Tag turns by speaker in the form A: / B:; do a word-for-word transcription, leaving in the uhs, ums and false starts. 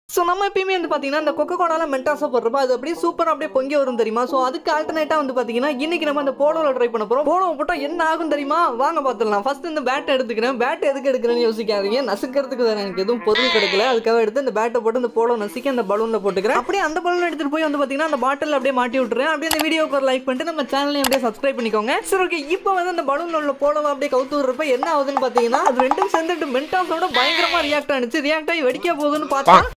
A: So நம்ம எப்பயுமே வந்து பார்த்தீங்கன்னா இந்த கொக்கோ கோலால மென்டாஸாக போடுறப்ப அது அப்படியே சூப்பராக அப்படியே பொங்கி வரும் தெரியுமா. ஸோ அதுக்கு ஆல்டர்னேட்டாக வந்து பார்த்தீங்கன்னா இன்னைக்கு நம்ம அந்த போலோவில் ட்ரை பண்ண போகிறோம். போலோ போட்டால் என்ன ஆகும் தெரியுமா, வாங்க பார்த்துடலாம். ஃபர்ஸ்ட் இந்த பேட்டை எடுத்துக்கிறேன். பேட் எதுக்கு எடுக்கிறேன்னு யோசிக்காதீங்க, நசுக்கிறதுக்கு வேறு எனக்கு எதுவும் பொருள் கிடைக்கல. அதுக்காக எடுத்து இந்த பேட்டை போட்டு இந்த போலோ நசுக்கி அந்த பலூனில் போட்டுக்கிறேன். அப்படியே அந்த பலூன் எடுத்துகிட்டு போய் வந்து பார்த்தீங்கன்னா அந்த பாட்டில் அப்படியே மாட்டி விட்டுறேன். அப்படியே இந்த வீடியோக்கு ஒரு லைக் பண்ணிட்டு நம்ம சேனலையும் அப்படியே சப்ஸ்கிரைப் பண்ணிக்கோங்க. சரி ஓகே, இப்போ வந்து அந்த பலூனில் உள்ள போலோவை அப்படியே கவுத்து விடுறப்ப என்ன ஆகுதுன்னு பார்த்தீங்கன்னா அது ரெண்டும் சேர்ந்துட்டு மென்டாஸோட பயங்கரமாக ரியாக்ட் ஆனிச்சு. ரியாக்ட் ஆகி வெடிக்க போகுதுன்னு பார்த்தா